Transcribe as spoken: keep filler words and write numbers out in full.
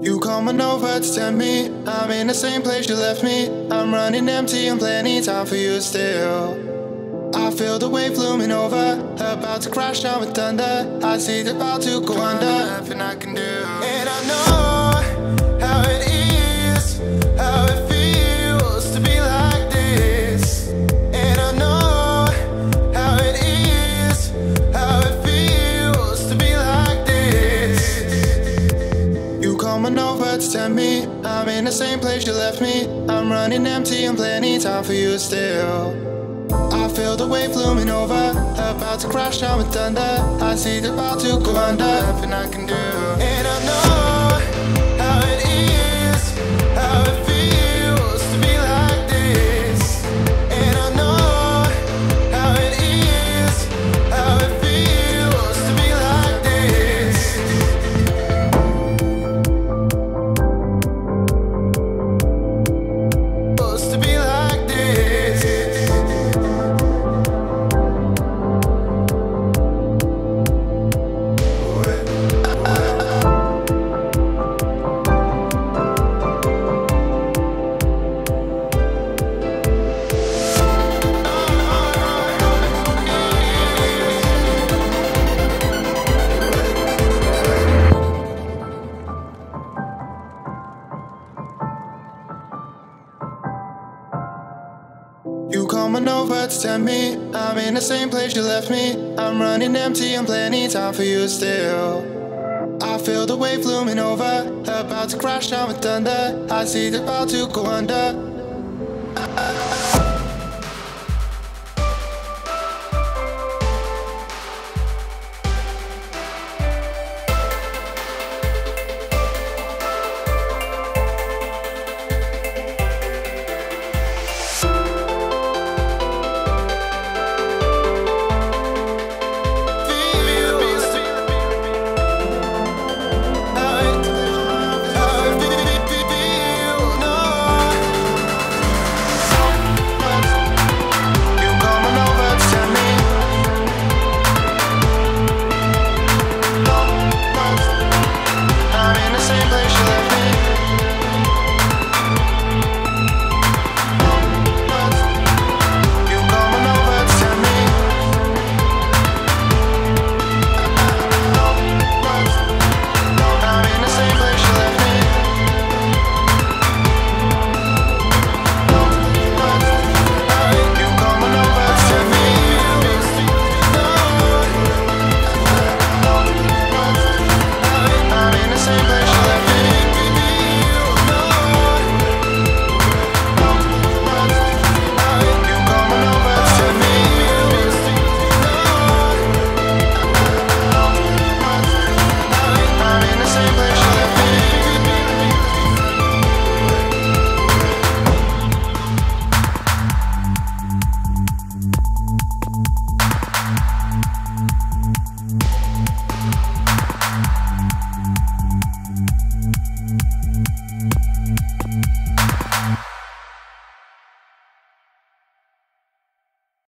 You coming over to tempt me? I'm in the same place you left me. I'm running empty and plenty time for you still. I feel the wave looming over, about to crash down with thunder. I see the about to go under, nothing I can do. And I know how it is, how it feels to be like this. And I know how it is, how it feels to be like this. You coming over to tempt me? I'm in the same place you left me. I'm running empty and plenty time for you still. I feel the wave looming over, about to crash down with thunder. I see the about to go under, nothing I can do. And I know how it is, how it feels to be like this. And I know how it is, how it feels to be like this. Supposed to be like this. You coming over to tempt me? I'm in the same place you left me. I'm running empty and plenty time for you still. I feel the wave looming over, about to crash down with thunder. I see the about to go under.